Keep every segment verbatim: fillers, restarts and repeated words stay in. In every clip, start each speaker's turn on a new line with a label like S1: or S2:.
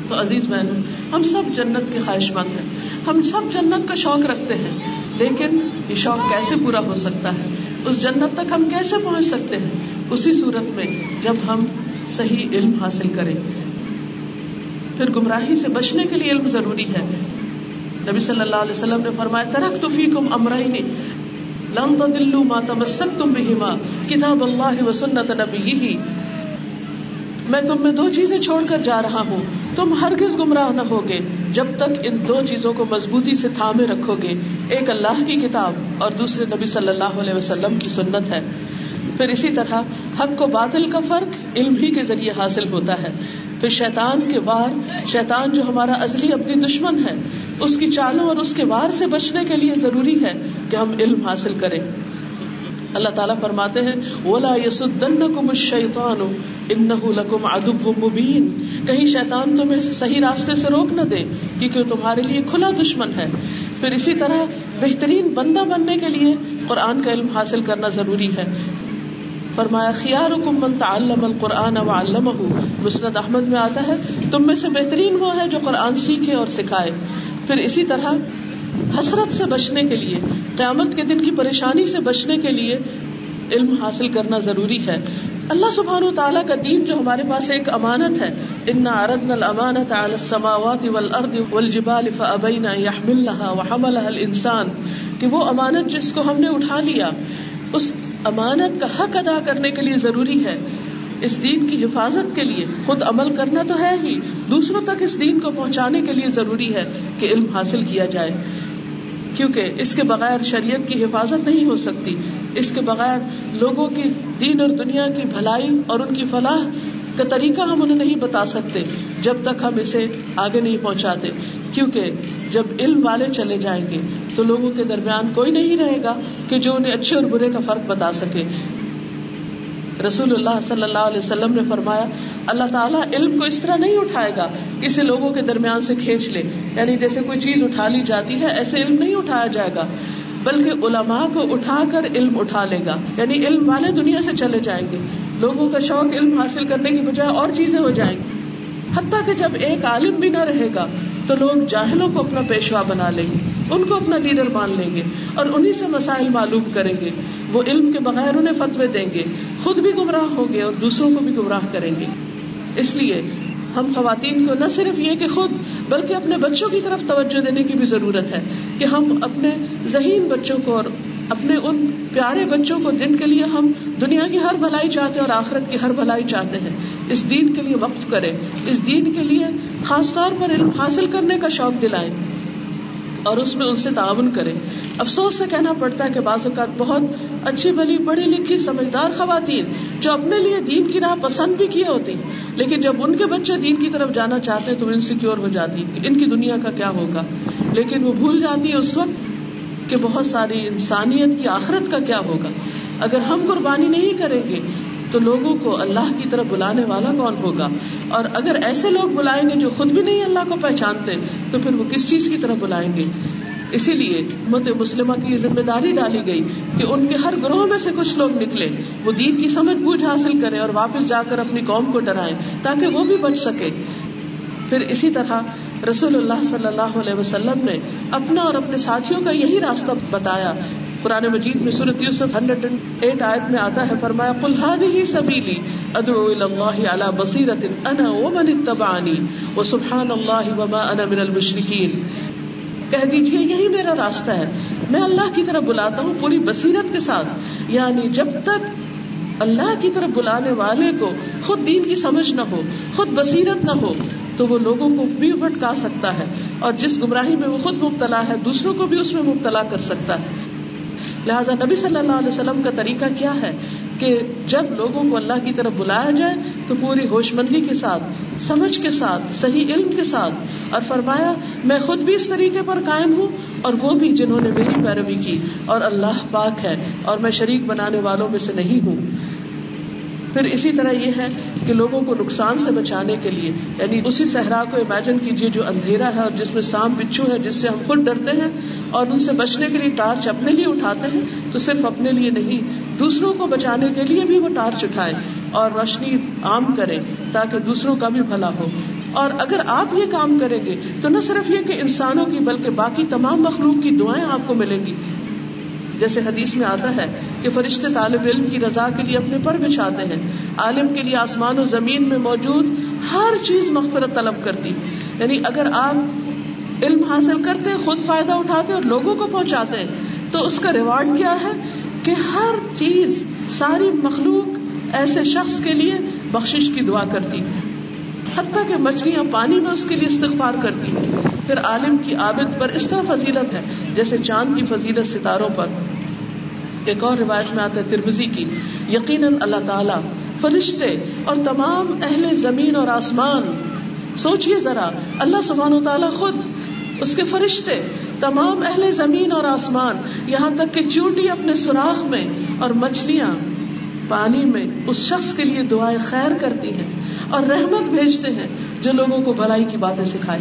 S1: تو عزیز بہنوں، ہم سب جنت کے خواہش مند ہیں، ہم سب جنت کا شوق رکھتے ہیں، لیکن یہ شوق کیسے پورا ہو سکتا ہے؟ اس جنت تک ہم کیسے پہنچ سکتے ہیں؟ اسی صورت میں جب ہم صحیح علم حاصل کریں. پھر گمراہی سے بچنے کے لیے علم ضروری ہے. نبی صلی اللہ علیہ وسلم نے فرمایا ترکت فیکم امرین لن تضلوا ما تمسکتم بہما کتاب اللہ وسنت نبیہ. میں تم میں دو چیزیں چھوڑ کر جا رہا ہوں، تم ہرگز گمراہ نہ ہوگے جب تک ان دو چیزوں کو مضبوطی سے تھامے رکھو گے. ایک اللہ کی کتاب اور دوسرے نبی صلی اللہ علیہ وسلم کی سنت ہے. پھر اسی طرح حق و باطل کا فرق علم ہی کے ذریعے حاصل ہوتا ہے. پھر شیطان کے وار، شیطان جو ہمارا ازلی ابدی دشمن ہے، اس کی چالوں اور اس کے وار سے بچنے کے لیے ضروری ہے کہ ہم علم حاصل کریں. اللہ تعالیٰ فرماتے ہیں وَلَا يَصُدَّنَّكُمُ الشَّيْطَانُ إِنَّهُ لَكُمْ عَدُوٌّ مُّبِينٌ. کہیں شیطان تمہیں صحیح راستے سے روک نہ دے کیونکہ وہ تمہارے لیے کھلا دشمن ہے. پھر اسی طرح بہترین بندہ بننے کے لیے قرآن کا علم حاصل کرنا ضروری ہے. فرمایا خیارکم من تعلم القرآن وعلمہ. مسند احمد میں آتا ہے تم میں سے بہترین وہ ہے جو قرآن سیکھے اور سکھائے. پھر اسی طرح حسرت سے بچنے کے لیے، قیامت کے دن کی پریشانی سے بچنے کے لیے علم حاصل کرنا ضروری ہے. اللہ سبحانہ وتعالیٰ کا دین جو ہمارے پاس ایک امانت ہے، انا عرضنا الامانۃ علی السماوات والارض والجبال فابین ان یحملنها وحملها الانسان، کہ وہ امانت جس کو ہم نے اٹھا لیا، اس امانت کا حق ادا کرنے کے لیے ضروری ہے. اس دین کی حفاظت کے لیے خود عمل کرنا تو ہے ہی، دوسروں تک اس دین کو پہنچانے کے لیے ضروری ہے کہ علم حاصل کیا جائے، کیونکہ اس کے بغیر شریعت کی حفاظت نہیں ہو سکتی. اس کے بغیر لوگوں کی دین اور دنیا کی بھلائی اور ان کی فلاح کا طریقہ ہم انہیں نہیں بتا سکتے جب تک ہم اسے آگے نہیں پہنچاتے. کیونکہ جب علم والے چلے جائیں گے تو لوگوں کے درمیان کوئی نہیں رہے گا کہ جو انہیں اچھے اور برے کا فرق بتا سکے. رسول اللہ صلی اللہ علیہ وسلم نے فرمایا اللہ تعالیٰ علم کو اس طرح نہیں اٹھائے گا کسی لوگوں کے درمیان سے کھینچ لے، یعنی جیسے کوئی چیز اٹھا لی جاتی ہے ایسے علم نہیں اٹھایا جائے گا، بلکہ علماء کو اٹھا کر علم اٹھا لے گا. یعنی علم والے دنیا سے چلے جائیں گے، لوگوں کا شوق علم حاصل کرنے کی بجائے اور چیزیں ہو جائیں گی، حتیٰ کہ جب ایک عالم بھی نہ رہے گا تو لوگ جاہلوں کو اپنا پیشوا بنا لیں گے، ان کو اپنا لیڈر مان لیں گے اور انہی سے مسائل معلوم کریں گے. وہ علم کے بغیر انہیں فتوے دیں گے، خود بھی گمراہ ہوں گے اور دوسروں کو بھی گمراہ کریں گے. اس لیے ہم خواتین کو نہ صرف یہ کہ خود بلکہ اپنے بچوں کی طرف توجہ دینے کی بھی ضرورت ہے کہ ہم اپنے ذہین بچوں کو اور اپنے ان پیارے بچوں کو جن کے لیے ہم دنیا کی ہر بھلائی چاہتے ہیں اور آخرت کی ہر بھلائی چاہتے ہیں، اس دین کے لیے وقف کریں، اس دین کے لیے خاص طور پر علم حاصل کرنے کا شوق دلائیں اور اس میں ان سے تعاون کریں. افسوس سے کہنا پڑتا ہے کہ بعض اوقات بہت اچھی بھلی پڑھی لکھی سمجھدار خواتین جو اپنے لیے دین کی راہ پسند بھی کیے ہوتی لیکن جب ان کے بچے دین کی طرف جانا چاہتے ہیں تو وہ انسیکیور ہو جاتی کہ ان کی دنیا کا کیا ہوگا، لیکن وہ بھول جاتی ہے اس وقت کہ بہت ساری انسانیت کی آخرت کا کیا ہوگا. اگر ہم قربانی نہیں کریں گے تو لوگوں کو اللہ کی طرف بلانے والا کون ہوگا؟ اور اگر ایسے لوگ بلائیں گے جو خود بھی نہیں اللہ کو پہچانتے تو پھر وہ کس چیز کی طرف بلائیں گے؟ اسی لیے امت مسلمہ کی یہ ذمہ داری ڈالی گئی کہ ان کے ہر گروہ میں سے کچھ لوگ نکلے، وہ دین کی سمجھ بوجھ حاصل کریں اور واپس جا کر اپنی قوم کو ڈرائیں تاکہ وہ بھی بچ سکے. پھر اسی طرح رسول اللہ صلی اللہ علیہ وسلم نے اپنا اور اپنے ساتھیوں کا یہی راستہ بتایا. قرآن مجید میں سورۃ یوسف ایک سو آٹھ آیت میں آتا ہے، فرمایا قل هذه سبیلی ادعو الی اللہ علی بصیرۃ انا ومن اتبعنی وسبحان اللہ وما انا من المشرکین. کہہ دیجیے یہی میرا راستہ ہے، میں اللہ کی طرف بلاتا ہوں پوری بصیرت کے ساتھ. یعنی جب تک اللہ کی طرف بلانے والے کو خود دین کی سمجھ نہ ہو، خود بصیرت نہ ہو، تو وہ لوگوں کو بھی بھٹکا سکتا ہے اور جس گمراہی میں وہ خود مبتلا ہے دوسروں کو بھی اس میں مبتلا کر سکتا ہے. لہٰذا نبی صلی اللہ علیہ وسلم کا طریقہ کیا ہے کہ جب لوگوں کو اللہ کی طرف بلایا جائے تو پوری ہوش مندی کے ساتھ، سمجھ کے ساتھ، صحیح علم کے ساتھ، اور فرمایا میں خود بھی اس طریقے پر قائم ہوں اور وہ بھی جنہوں نے میری پیروی کی، اور اللہ پاک ہے اور میں شریک بنانے والوں میں سے نہیں ہوں. پھر اسی طرح یہ ہے کہ لوگوں کو نقصان سے بچانے کے لیے، یعنی اسی صحرا کو امیجن کیجئے جو اندھیرا ہے اور جس میں سانپ بچھو ہے جس سے ہم خود ڈرتے ہیں اور ان سے بچنے کے لیے ٹارچ اپنے لیے اٹھاتے ہیں، تو صرف اپنے لیے نہیں دوسروں کو بچانے کے لیے بھی وہ ٹارچ اٹھائے اور روشنی عام کرے تاکہ دوسروں کا بھی بھلا ہو. اور اگر آپ یہ کام کریں گے تو نہ صرف یہ کہ انسانوں کی بلکہ باقی تمام مخلوق کی دعائیں آپ کو ملیں گی. جیسے حدیث میں آتا ہے کہ فرشتے طالب علم کی رضا کے لیے اپنے پر بچھاتے ہیں. عالم کے لیے آسمان و زمین میں موجود ہر چیز مغفرت طلب کرتی. یعنی اگر آپ علم حاصل کرتے ہیں, خود فائدہ اٹھاتے ہیں اور لوگوں کو پہنچاتے ہیں, تو اس کا ریوارڈ کیا ہے کہ ہر چیز, ساری مخلوق ایسے شخص کے لیے بخشش کی دعا کرتی, حتیٰ کہ مچھلیاں پانی میں اس کے لیے استغفار کرتی. پھر عالم کی عابد پر اس طرح فضیلت ہے جیسے چاند کی فضیلت ستاروں پر. ایک اور روایت میں آتا ہے ترمذی کی, یقیناً اللہ تعالیٰ, فرشتے اور تمام اہل زمین اور آسمان, سوچئے ذرا, اللہ سبحانہ و تعالیٰ خود, اس کے فرشتے, تمام اہل زمین اور آسمان, یہاں تک کہ چیونٹی اپنے سوراخ میں اور مچھلیاں پانی میں اس شخص کے لیے دعائیں خیر کرتی ہیں اور رحمت بھیجتے ہیں جو لوگوں کو بھلائی کی باتیں سکھائیں.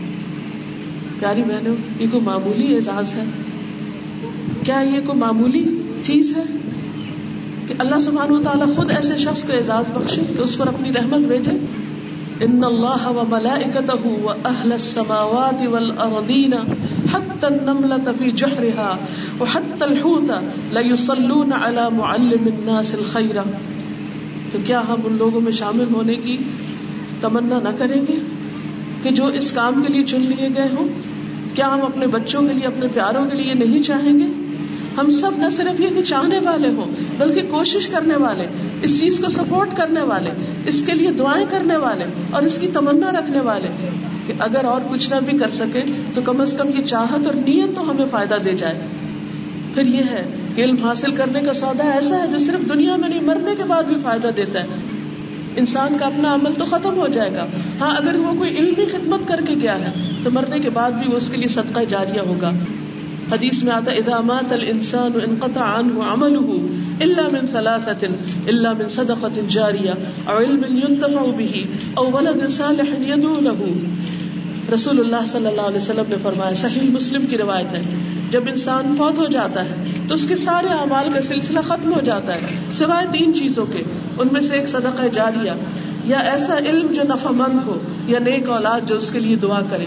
S1: پیاری بہنوں, یہ کوئی معمولی اعزاز ہے؟ کیا یہ کوئی معمولی چیز ہے کہ اللہ سبحانہ و تعالیٰ خود ایسے شخص کو اعزاز بخشے کہ اس پر اپنی رحمت بھیجے؟ ان اللہ وملائکتہ واہل السماوات والارضین حتی النملة فی جحرها وحتی الحوت لیصلون علی معلم الناس الخیر. تو کیا ہم ان لوگوں میں شامل ہونے کی تمنا نہ کریں گے کہ جو اس کام کے لیے چن لیے گئے ہوں؟ کیا ہم اپنے بچوں کے لیے, اپنے پیاروں کے لیے نہیں چاہیں گے؟ ہم سب نہ صرف یہ کہ چاہنے والے ہوں بلکہ کوشش کرنے والے, اس چیز کو سپورٹ کرنے والے, اس کے لیے دعائیں کرنے والے اور اس کی تمنا رکھنے والے کہ اگر اور کچھ نہ بھی کر سکے تو کم از کم یہ چاہت اور نیت تو ہمیں فائدہ دے جائے. پھر یہ ہے کہ علم حاصل کرنے کا سودا ایسا ہے جو صرف دنیا میں نہیں, مرنے کے بعد بھی فائدہ دیتا ہے. انسان کا اپنا عمل تو ختم ہو جائے گا, ہاں اگر وہ کوئی علمی خدمت کر کے گیا ہے تو مرنے کے بعد بھی وہ اس کے لیے صدقہ جاریہ ہوگا. حدیث میں آتا ہے اذا مات الانسان انقطع عنه عمله الا من ثلاثه الا من صدقه جاریہ او علم ينتفع به او ولد صالح يدعو له. رسول اللہ صلی اللہ علیہ وسلم نے فرمایا, صحیح مسلم کی روایت ہے, جب انسان فوت ہو جاتا ہے تو اس کے سارے اعمال کا سلسلہ ختم ہو جاتا ہے سوائے تین چیزوں کے. ان میں سے ایک صدقہ جاریہ, یا ایسا علم جو نفع مند ہو, یا نیک اولاد جو اس کے لیے دعا کرے.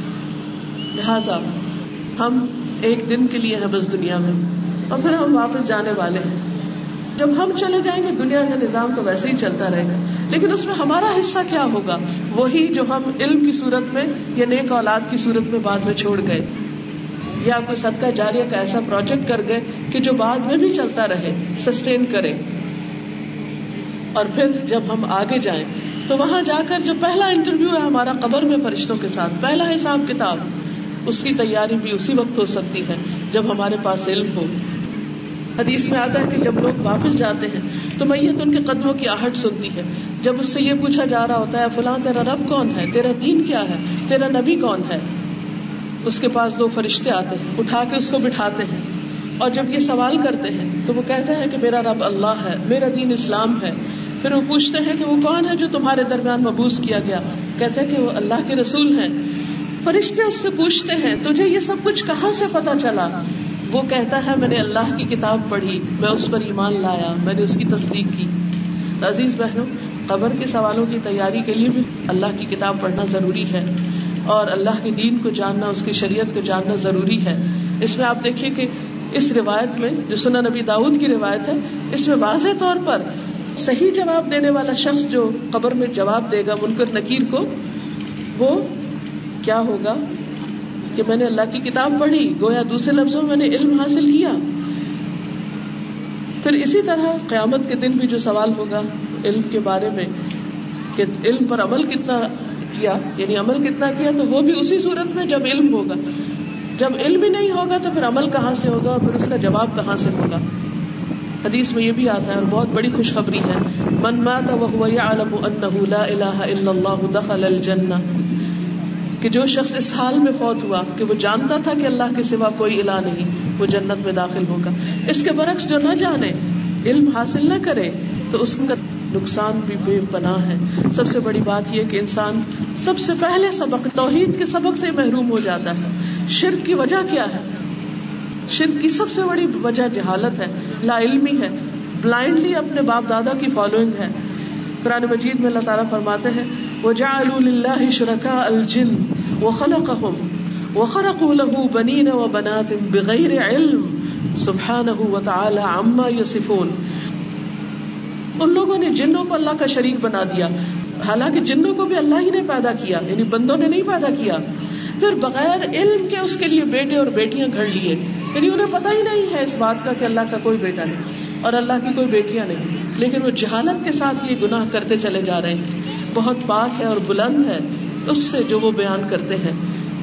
S1: لہذا ہم ایک دن کے لیے ہیں بس دنیا میں, اور پھر ہم واپس جانے والے ہیں. جب ہم چلے جائیں گے دنیا کا نظام تو ویسے ہی چلتا رہے گا, لیکن اس میں ہمارا حصہ کیا ہوگا؟ وہی جو ہم علم کی صورت میں یا نیک اولاد کی صورت میں بعد میں چھوڑ گئے, یا کوئی صدقہ جاریہ کا ایسا پروجیکٹ کر گئے کہ جو بعد میں بھی چلتا رہے, سسٹین کرے. اور پھر جب ہم آگے جائیں تو وہاں جا کر جو پہلا انٹرویو ہے ہمارا قبر میں فرشتوں کے ساتھ, پہلا حساب کتاب, اس کی تیاری بھی اسی وقت ہو سکتی ہے جب ہمارے پاس علم ہو. حدیث میں آتا ہے کہ جب لوگ واپس جاتے ہیں تو میت ان کے قدموں کی آہٹ سنتی ہے. جب اس سے یہ پوچھا جا رہا ہوتا ہے فلاں تیرا رب کون ہے, تیرا دین کیا ہے, تیرا نبی کون ہے, اس کے پاس دو فرشتے آتے ہیں, اٹھا کے اس کو بٹھاتے ہیں, اور جب یہ سوال کرتے ہیں تو وہ کہتے ہیں کہ میرا رب اللہ ہے, میرا دین اسلام ہے. پھر وہ پوچھتے ہیں کہ وہ کون ہے جو تمہارے درمیان مبعوث کیا گیا؟ کہتے ہیں کہ وہ اللہ کے رسول ہیں. فرشتے اس سے پوچھتے ہیں تجھے یہ سب کچھ کہاں سے پتا چلا؟ وہ کہتا ہے میں نے اللہ کی کتاب پڑھی, میں اس پر ایمان لایا, میں نے اس کی تصدیق کی. عزیز بہنوں, قبر کے سوالوں کی تیاری کے لیے بھی اللہ کی کتاب پڑھنا ضروری ہے, اور اللہ کے دین کو جاننا, اس کی شریعت کو جاننا ضروری ہے. اس میں آپ دیکھیے کہ اس روایت میں جو سنن نبی داؤد کی روایت ہے, اس میں واضح طور پر صحیح جواب دینے والا شخص جو قبر میں جواب دے گا منکر نکیر کو, وہ کیا ہوگا کہ میں نے اللہ کی کتاب پڑھی, گویا دوسرے لفظوں میں نے علم حاصل کیا. پھر اسی طرح قیامت کے دن بھی جو سوال ہوگا علم کے بارے میں کہ علم پر عمل کتنا کیا, یعنی عمل کتنا کیا, تو وہ بھی اسی صورت میں جب علم ہوگا. جب علم ہی نہیں ہوگا تو پھر عمل کہاں سے ہوگا, اور پھر اس کا جواب کہاں سے ہوگا. حدیث میں یہ بھی آتا ہے اور بہت بڑی خوشخبری ہے, من مات وهو يعلم انه لا اله الا الله دخل الجنہ, کہ جو شخص اس حال میں فوت ہوا کہ وہ جانتا تھا کہ اللہ کے سوا کوئی الہ نہیں, وہ جنت میں داخل ہوگا. اس کے برعکس جو نہ جانے, علم حاصل نہ کرے, تو اس کا نقصان بھی بے پناہ ہے. سب سے بڑی بات یہ کہ انسان سب سے پہلے سبق توحید کے سبق سے محروم ہو جاتا ہے. شرک کی وجہ کیا ہے؟ شرک کی سب سے بڑی وجہ جہالت ہے, لا علمی ہے, بلائنڈلی اپنے باپ دادا کی فالوئنگ ہے. قرآن مجید میں اللہ تعالیٰ فرماتے ہیں وجعلوا للہ شرکاء الجن وخلقهم وخرقوا له بنین وبنات بغیر علم سبحانہ وتعالی عما یصفون. ان لوگوں نے جنوں کو اللہ کا شریک بنا دیا، حالانکہ جنوں کو بھی اللہ ہی نے پیدا کیا، یعنی بندوں نے نہیں پیدا کیا. پھر بغیر علم کے اس کے لیے بیٹے اور بیٹیاں گھڑ لیے، یعنی انہیں پتہ ہی نہیں ہے اس بات کا کہ اللہ کا کوئی بیٹا نہیں اور اللہ کی کوئی بیٹیاں نہیں، لیکن وہ جہالت کے ساتھ یہ گناہ کرتے چلے جا رہے ہیں. بہت پاک ہے اور بلند ہے اس سے جو وہ بیان کرتے ہیں.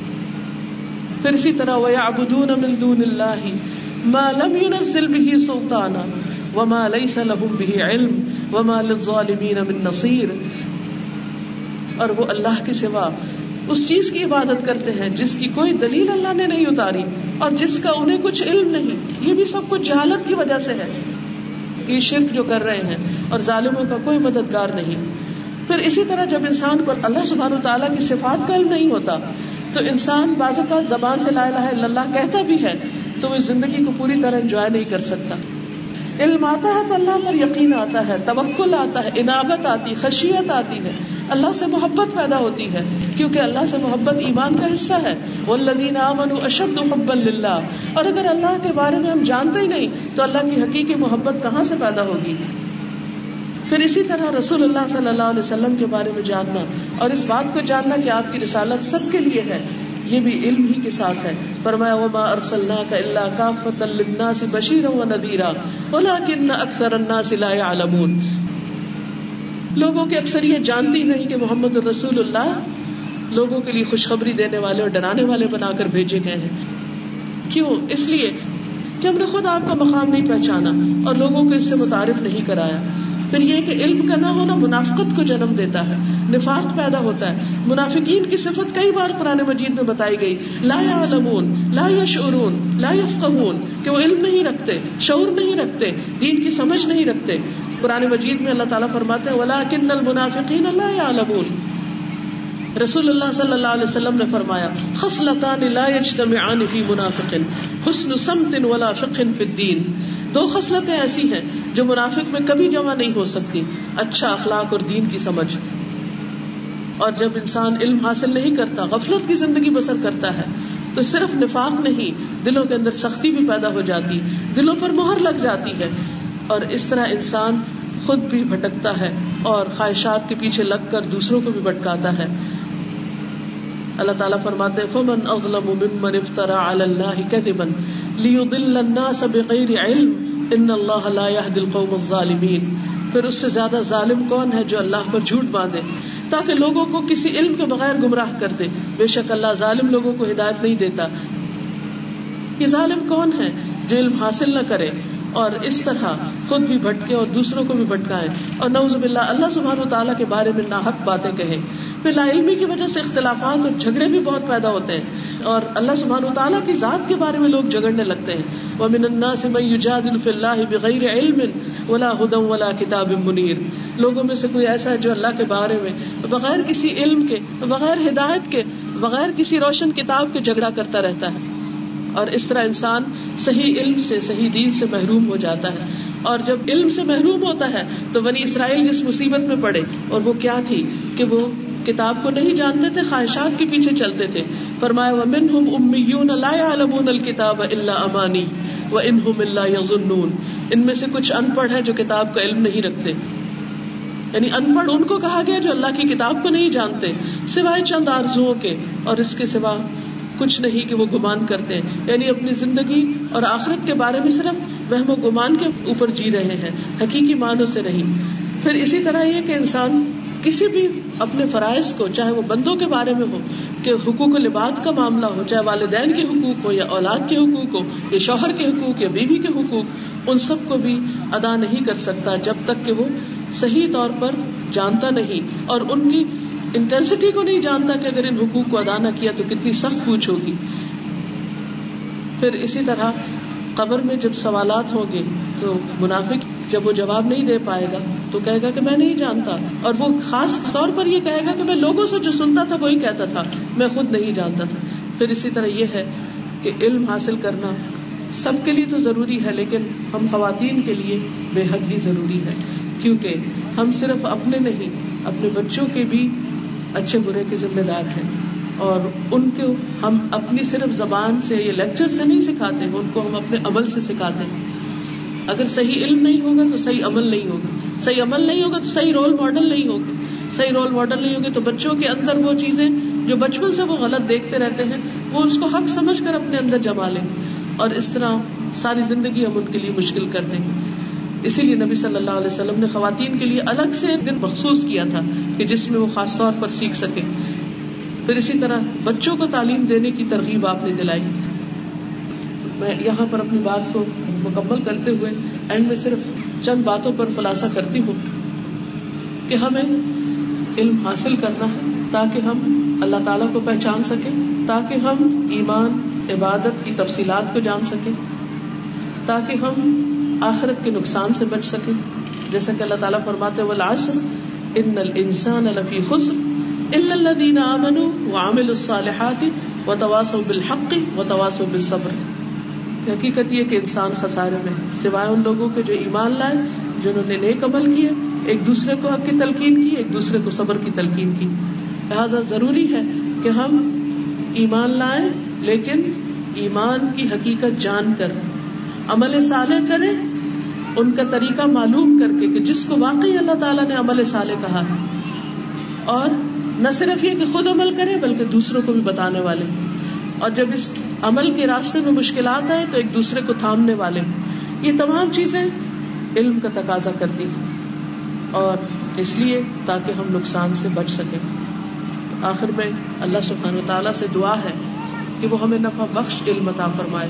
S1: پھر اسی طرح وَيَعْبُدُونَ مِن دُونِ اللَّهِ مَا لَمْ يُنَزِّلْ بِهِ سُلْطَانًا وَمَا لَيْسَ لَهُم بِهِ عِلْمٌ وَمَا لِلظَّالِمِينَ مِن نَصِيرٍ. اور وہ اللہ کے سوا اس چیز کی عبادت کرتے ہیں جس کی کوئی دلیل اللہ نے نہیں اتاری اور جس کا انہیں کچھ علم نہیں. یہ بھی سب کچھ جہالت کی وجہ سے ہے، یہ شرک جو کر رہے ہیں، اور ظالموں کا کوئی مددگار نہیں. پھر اسی طرح جب انسان کو اللہ سبحانہ وتعالیٰ کی صفات کا علم نہیں ہوتا تو انسان بعض اوقات زبان سے لا الہ الا اللہ کہتا بھی ہے تو وہ زندگی کو پوری طرح انجوائے نہیں کر سکتا. علم آتا ہے تو اللہ پر یقین آتا ہے، توکل آتا ہے، انابت آتی، خشیت آتی ہے، اللہ سے محبت پیدا ہوتی ہے، کیونکہ اللہ سے محبت ایمان کا حصہ ہے. والذین آمنوا اشد حبا للہ. اور اگر اللہ کے بارے میں ہم جانتے ہی نہیں تو اللہ کی حقیقی محبت کہاں سے پیدا ہوگی. پھر اسی طرح رسول اللہ صلی اللہ علیہ وسلم کے بارے میں جاننا اور اس بات کو جاننا کہ آپ کی رسالت سب کے لیے ہے، یہ بھی علم ہی کے ساتھ ہے. فرمایا وما ارسلناک الا کافۃ للناس بشیرا ونذیرا ولکن اکثر الناس لا يعلمون. لوگوں کی اکثریت جانتی نہیں کہ محمد رسول اللہ لوگوں کے لیے خوشخبری دینے والے اور ڈرانے والے بنا کر بھیجے گئے ہیں. کیوں؟ اس لیے کہ ہم نے خود آپ کا مقام نہیں پہچانا اور لوگوں کو اس سے متعارف نہیں کرایا. پھر یہ کہ علم کا نہ ہونا منافقت کو جنم دیتا ہے، نفاق پیدا ہوتا ہے. منافقین کی صفت کئی بار قرآن مجید میں بتائی گئی، لا يعلمون لا يشعرون لا يفقهون، کہ وہ علم نہیں رکھتے، شعور نہیں رکھتے، دین کی سمجھ نہیں رکھتے. قرآن مجید میں اللہ تعالیٰ فرماتے ہیں وَلَكِنَّ الْمُنَافِقِينَ لَا يَعْلَمُونَ. رسول اللہ صلی اللہ علیہ وسلم نے فرمایا خصلتان لا يجتمعان فی منافق حسن سمت ولا فقہ فی الدین. دو خصلتیں ایسی ہیں جو منافق میں کبھی جمع نہیں ہو سکتی، اچھا اخلاق اور دین کی سمجھ. اور جب انسان علم حاصل نہیں کرتا، غفلت کی زندگی بسر کرتا ہے، تو صرف نفاق نہیں، دلوں کے اندر سختی بھی پیدا ہو جاتی، دلوں پر مہر لگ جاتی ہے، اور اس طرح انسان خود بھی بھٹکتا ہے اور خواہشات کے پیچھے لگ کر دوسروں کو بھی بھٹکاتا ہے. اللہ تعالیٰ فرماتے ہیں فَمَنْ أَظْلَمُ مِمَّنِ افْتَرَى عَلَى اللَّهِ كَذِبًا لِيُضِلَّ النَّاسَ بِغَيْرِ عِلْمٍ إِنَّ اللَّهَ لَا يَهْدِي الْقَوْمَ الظَّالِمِينَ. پھر اس سے زیادہ ظالم کون ہے جو اللہ پر جھوٹ باندھے تاکہ لوگوں کو کسی علم کے بغیر گمراہ کر دے. بے شک اللہ ظالم لوگوں کو ہدایت نہیں دیتا. یہ ظالم کون ہے جو علم حاصل نہ کرے اور اس طرح خود بھی بھٹکے اور دوسروں کو بھی بھٹکائے اور نعوذ باللہ اللہ سبحانہ وتعالیٰ کے بارے میں ناحق باتیں کہے. پھر لا علمی کی وجہ سے اختلافات اور جھگڑے بھی بہت پیدا ہوتے ہیں اور اللہ سبحانہ وتعالیٰ کی ذات کے بارے میں لوگ جھگڑنے لگتے ہیں. وَمِنَ النَّاسِ مَن يُجَادِلُ فِي اللَّهِ بِغَيْرِ عِلْمٍ وَلَا هُدًى وَلَا كِتَابٍ مُنِيرٍ. لوگوں میں سے کوئی ایسا ہے جو اللہ کے بارے میں بغیر کسی علم کے، بغیر ہدایت کے، بغیر کسی روشن کتاب کے جھگڑا کرتا رہتا ہے. اور اس طرح انسان صحیح علم سے، صحیح دین سے محروم ہو جاتا ہے. اور جب علم سے محروم ہوتا ہے تو بنی اسرائیل جس مصیبت میں پڑے، اور وہ کیا تھی کہ وہ کتاب کو نہیں جانتے تھے، خواہشات کے پیچھے چلتے تھے. فرمایا وَمِنْهُمْ أُمِّيُّونَ لَا يَعْلَمُونَ الْكِتَابَ إِلَّا أَمَانِيَّ وَإِنْهُمْ إِلَّا يَظُنُّونَ. ان میں سے کچھ ان پڑھ ہیں جو کتاب کا علم نہیں رکھتے، یعنی ان پڑھ ان کو کہا گیا جو اللہ کی کتاب کو نہیں جانتے سوائے چند آرزوؤں کے، اور اس کے سوا کچھ نہیں کہ وہ گمان کرتے ہیں، یعنی اپنی زندگی اور آخرت کے بارے میں صرف وہم و گمان کے اوپر جی رہے ہیں، حقیقی معنوں سے نہیں. پھر اسی طرح یہ کہ انسان کسی بھی اپنے فرائض کو، چاہے وہ بندوں کے بارے میں ہو کہ حقوق العباد کا معاملہ ہو، چاہے والدین کے حقوق ہو یا اولاد کے حقوق ہو یا شوہر کے حقوق یا بیوی کے حقوق، ان سب کو بھی ادا نہیں کر سکتا جب تک کہ وہ صحیح طور پر جانتا نہیں اور ان کی انٹینسٹی کو نہیں جانتا کہ اگر ان حقوق کو ادا نہ کیا تو کتنی سخت پوچھ ہوگی. پھر اسی طرح قبر میں جب سوالات ہوں گے تو منافق جب وہ جواب نہیں دے پائے گا تو کہے گا کہ میں نہیں جانتا، اور وہ خاص طور پر یہ کہے گا کہ میں لوگوں سے جو سنتا تھا وہی کہتا تھا، میں خود نہیں جانتا تھا. پھر اسی طرح یہ ہے کہ علم حاصل کرنا سب کے لیے تو ضروری ہے، لیکن ہم خواتین کے لیے بے حد ہی ضروری ہے، کیونکہ ہم صرف اپنے نہیں، اپنے بچوں کے بھی اچھے برے کے ذمہ دار ہیں، اور ان کو ہم اپنی صرف زبان سے یا لیکچر سے نہیں سکھاتے، ان کو ہم اپنے عمل سے سکھاتے ہیں. اگر صحیح علم نہیں ہوگا تو صحیح عمل نہیں ہوگا، صحیح عمل نہیں ہوگا تو صحیح رول ماڈل نہیں ہوگا، صحیح رول ماڈل نہیں ہوگے تو بچوں کے اندر وہ چیزیں جو بچپن سے وہ غلط دیکھتے رہتے ہیں وہ اس کو حق سمجھ کر اپنے اندر جما لیں، اور اس طرح ساری زندگی ہم ان کے لیے مشکل کر دیں گے. اسی لیے نبی صلی اللہ علیہ وسلم نے خواتین کے لیے الگ سے ایک دن مخصوص کیا تھا کہ جس میں وہ خاص طور پر سیکھ سکیں. پھر اسی طرح بچوں کو تعلیم دینے کی ترغیب آپ نے دلائی. میں یہاں پر اپنی بات کو مکمل کرتے ہوئے اینڈ میں صرف چند باتوں پر خلاصہ کرتی ہوں کہ ہمیں علم حاصل کرنا ہے تاکہ ہم اللہ تعالیٰ کو پہچان سکیں، تاکہ ہم ایمان عبادت کی تفصیلات کو جان سکیں، تاکہ ہم آخرت کے نقصان سے بچ سکیں. جیسا کہ اللہ تعالیٰ فرماتے ہیں والعصر ان الانسان لفی خسر الا الذین آمنوا وعملوا الصالحات وتواصوا بالحق وتواصوا بالصبر. کہ حقیقت یہ کہ انسان خسارے میں ہے سوائے ان لوگوں کے جو ایمان لائے، جنہوں نے نیک عمل کیے، ایک دوسرے کو حق کی تلقین کی، ایک دوسرے کو صبر کی تلقین کی. لہذا ضروری ہے کہ ہم ایمان لائیں لیکن ایمان کی حقیقت جان کر عمل صالح کریں، ان کا طریقہ معلوم کر کے کہ جس کو واقعی اللہ تعالیٰ نے عمل صالح کہا ہے، اور نہ صرف یہ کہ خود عمل کریں بلکہ دوسروں کو بھی بتانے والے، اور جب اس عمل کے راستے میں مشکلات آئے تو ایک دوسرے کو تھامنے والے. یہ تمام چیزیں علم کا تقاضا کرتی ہیں، اور اس لیے تاکہ ہم نقصان سے بچ سکیں. تو آخر میں اللہ سبحانہ وتعالیٰ سے دعا ہے کہ وہ ہمیں نفع بخش علم عطا فرمائے.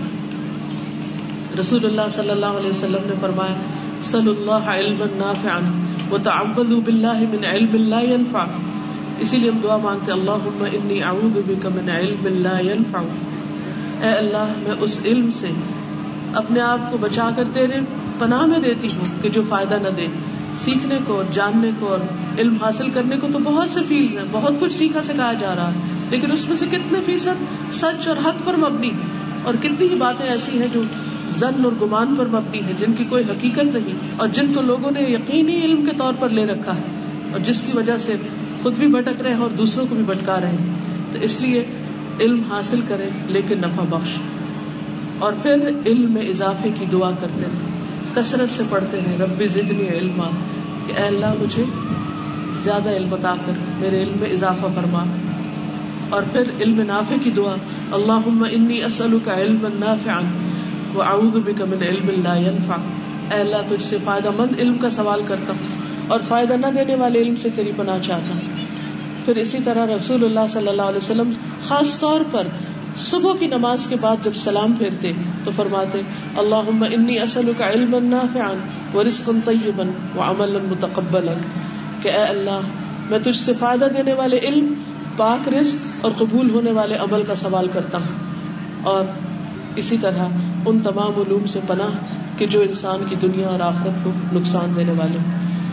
S1: رسول اللہ صلی اللہ علیہ وسلم نے فرمایا صلی اللہ علما نافعا وتعوذوا باللہ من علم لا ينفع. اسی لیے ہم دعا مانگتے اللہم انی اعوذ بک من علم لا ينفع. اے اللہ میں اس علم سے اپنے آپ کو بچا کر تیرے پناہ میں دیتی ہوں کہ جو فائدہ نہ دے. سیکھنے کو اور جاننے کو اور علم حاصل کرنے کو تو بہت سے فیلڈز ہیں، بہت کچھ سیکھا سکھایا جا رہا ہے، لیکن اس میں سے کتنے فیصد سچ اور حق پر مبنی ہے، اور کتنی ہی باتیں ایسی ہیں جو ظن اور گمان پر مبنی ہے، جن کی کوئی حقیقت نہیں، اور جن کو لوگوں نے یقینی علم کے طور پر لے رکھا ہے، اور جس کی وجہ سے خود بھی بھٹک رہے ہیں اور دوسروں کو بھی بھٹکا رہے ہیں. تو اس لیے علم حاصل کریں لیکن نفع بخش، اور پھر علم میں اضافے کی دعا کرتے رہیں، کثرت سے پڑھتے رہیں رب زدنی علما، کہ اے اللہ مجھے زیادہ علم عطا کر، میرے علم میں اضافہ فرما. اور پھر علم نافع کی دعا اللہم انی اسألک علما نافعا واعوذ بک من علم لا ينفع. اے اللہ تجھ سے فائدہ مند علم کا سوال کرتا ہوں اور فائدہ نہ دینے والے علم سے تیری پناہ چاہتا ہوں. پھر اسی طرح رسول اللہ صلی اللہ علیہ وسلم خاص طور پر صبح کی نماز کے بعد جب سلام پھیرتے تو فرماتے اللہم انی اسألک علما نافعا ورزقا طیبا وعملا متقبلا، کہ اے اللہ میں تجھ سے فائدہ دینے والے علم، پاک رزق اور قبول ہونے والے عمل کا سوال کرتا ہوں، اور اسی طرح ان تمام علوم سے پناہ کہ جو انسان کی دنیا اور آخرت کو نقصان دینے والے.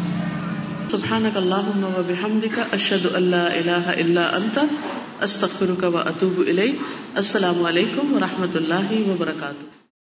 S1: سبحانک اللہم و بحمدک اشہد ان لا الہ الا انت استغفرک و اتوب الیک. السلام علیکم و رحمۃ اللہ وبرکاتہ.